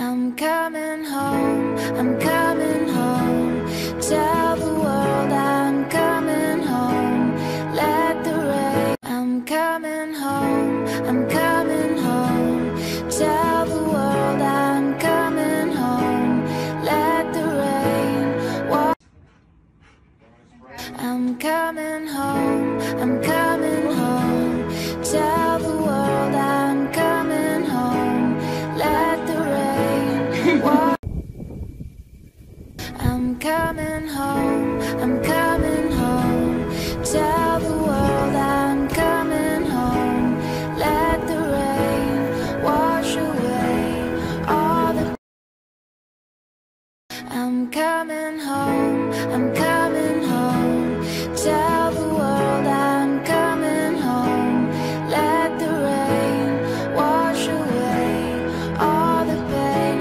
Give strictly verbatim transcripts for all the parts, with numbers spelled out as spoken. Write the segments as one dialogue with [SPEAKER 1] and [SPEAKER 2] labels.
[SPEAKER 1] I'm coming home, I'm coming home. Tell the world I'm coming home. Let the rain. I'm coming home, I'm coming home. Tell the world I'm coming home. Let the rain wash. I'm coming home, I'm coming home. Tell the world I'm coming home. Let the rain wash. I'm coming home, I'm coming home. Tell the world I'm coming home. Let the rain wash away all the. I'm coming home, I'm coming home. Tell the world I'm coming home. Let the rain wash away all the pain.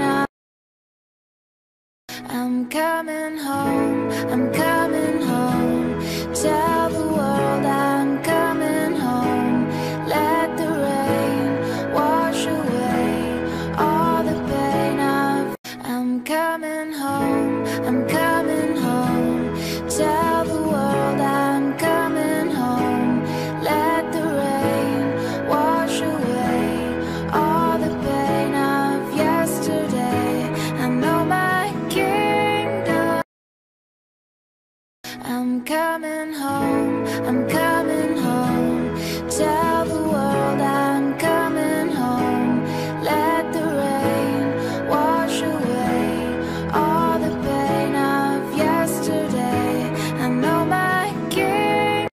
[SPEAKER 1] I'm coming home, I'm coming home. Tell the world I'm coming home. Let the rain wash away all the pain I've. I'm coming home, I'm coming home. Tell the world I'm coming home. Let the rain wash away all the pain of yesterday. I know my kingdom. I'm coming home, I'm coming home. Tell the world I'm coming home. Let the rain wash away all the pain of yesterday. I know my king.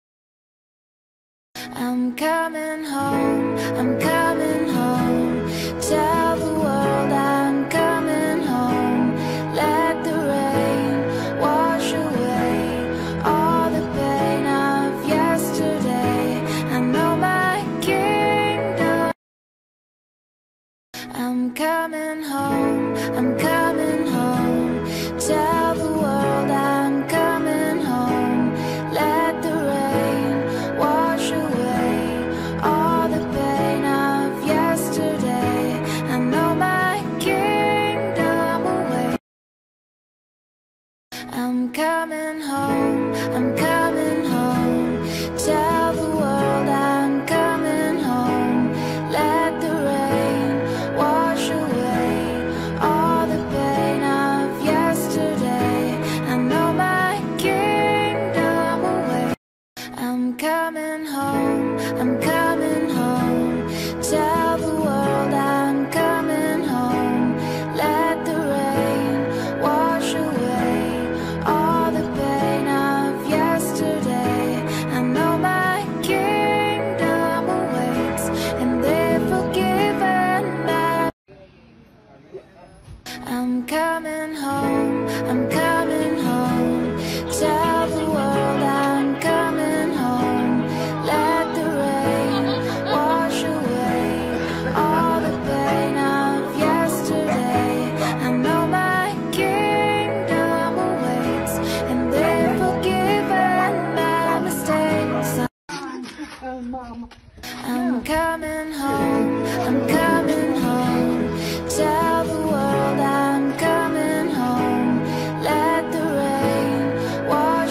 [SPEAKER 1] I'm coming home, I'm coming home. Tell the world I'm coming home. Let the rain wash away all the pain of yesterday. I know my kingdom. I'm coming home, I'm coming home. Tell the world I'm coming home. Let the rain wash away all the pain of yesterday. I know my kingdom away. I'm coming home, I'm coming home. Tell the world I'm coming home. Let the rain wash away all the pain of yesterday. I know my kingdom away. I'm coming home, I'm coming home. Tell the world I'm coming home. Let the rain wash away all the pain of yesterday. I know my kingdom awaits, and they're forgiven now. I'm coming home, I'm coming home. Tell the world I'm coming home. Let the rain wash away all the pain of yesterday. I know my kingdom awaits, and they're forgiven my mistakes. I'm coming home, I'm coming home. Tell the world I'm coming home. Let the rain wash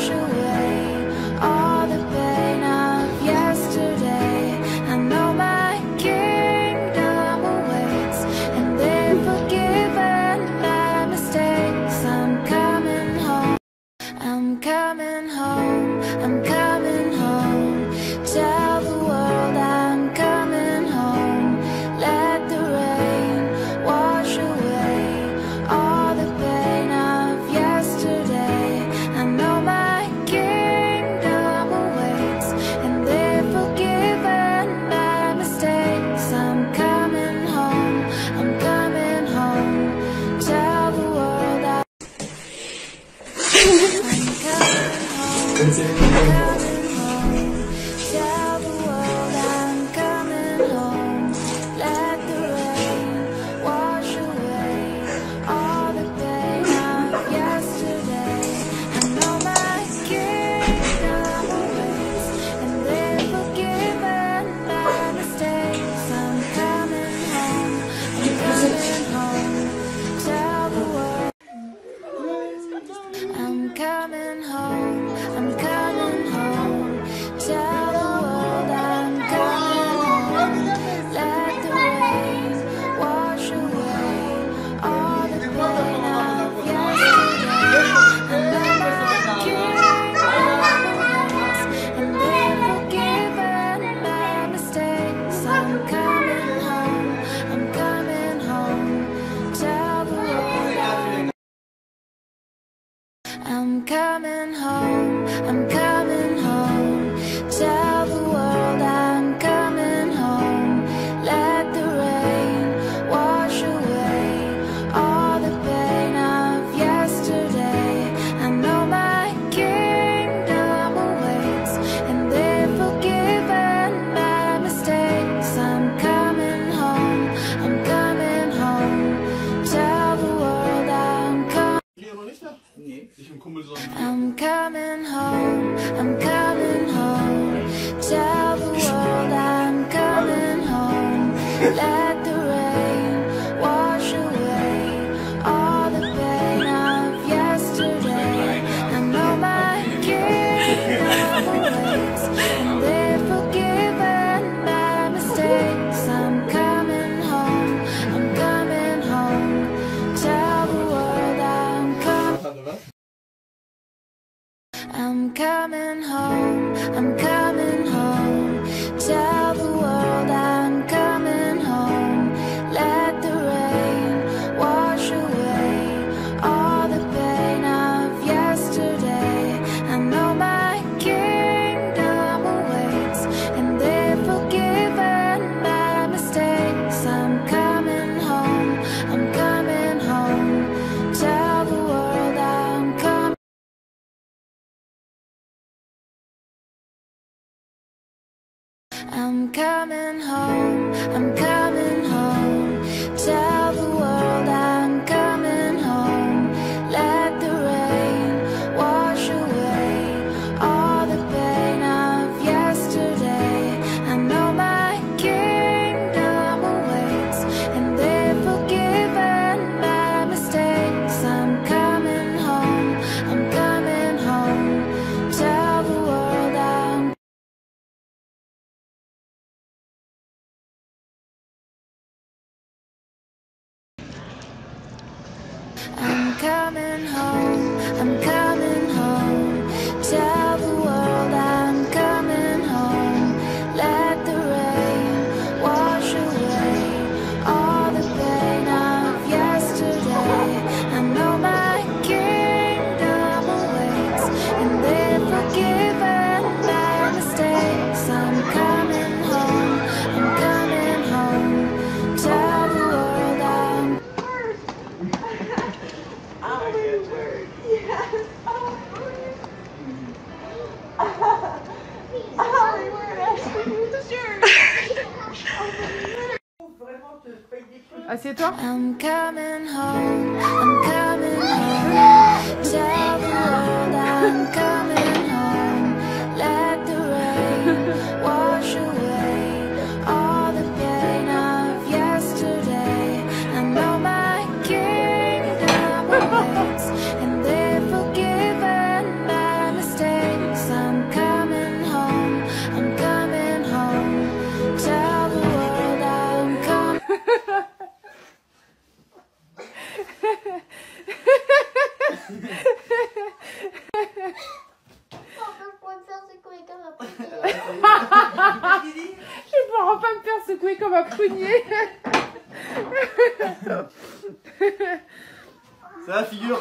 [SPEAKER 1] I'm coming home, I'm coming home. Tell the world I'm coming home. Let the rain wash away all the pain of yesterday. I know my kingdom awaits, and they've forgiven my mistakes. I'm coming home, I'm coming home. Tell the world I'm coming. I'm coming home, I'm coming home. Tell the world I'm coming home. Let the rain wash away all the pain of yesterday. I know my kingdom awaits, and they've forgiven my mistakes. I'm coming home, I'm coming home. Tell the world I'm coming. I'm coming home, I'm coming home. Tell the world I'm coming home. Let the rain wash away all the pain of yesterday. I know my kingdom awaits, and they've forgiven my mistakes. I'm coming home, I'm coming home. Tell the world I'm coming. I'm coming home, I'm coming home. Tell the world I'm coming home. Let the rain wash away all the pain of yesterday. I know my kingdom awaits, and they've forgiven my mistakes. I'm coming home, I'm coming home. Tell the world I'm I'm coming home, I'm coming home. Tell the world I'm coming home. Let the rain wash away all the pain of yesterday. I know my kingdom awaits, and they've forgiven my mistakes. I'm coming home, I'm coming home. Tell the world I'm
[SPEAKER 2] Oh, word. Yes. Oh, word. Oh, word. Ashley, the shirt.
[SPEAKER 3] Assieds-toi.
[SPEAKER 1] I'm coming home, I'm coming home. Tell the world I'm coming home. Let the rain wash away all the pain of yesterday. I know my kingdom awaits, and they've forgiven my mistakes. I'm coming home, I'm coming home. Tell the world I'm coming.
[SPEAKER 3] Je ne pourrais pas me faire secouer comme un prunier.
[SPEAKER 4] C'est la figure.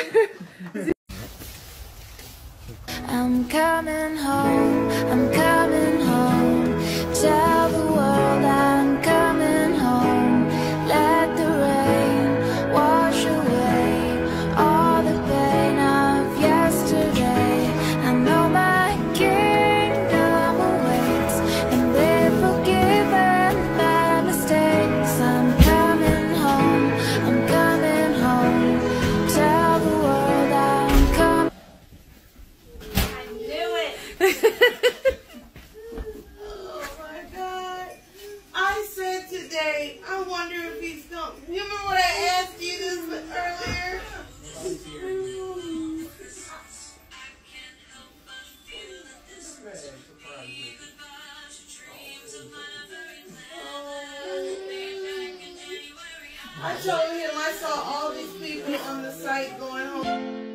[SPEAKER 1] I'm coming home, I'm coming home. Tell the world I'm coming home. Let the rain wash away all the pain of yesterday. I know my kingdom awaits, and they've forgiven my mistakes. I'm coming home, I'm coming home. Tell the world I'm coming.
[SPEAKER 2] Oh, my God. I said today, I wonder if he's going to... You remember what I asked you this earlier? I told him I saw all these people on the site going home.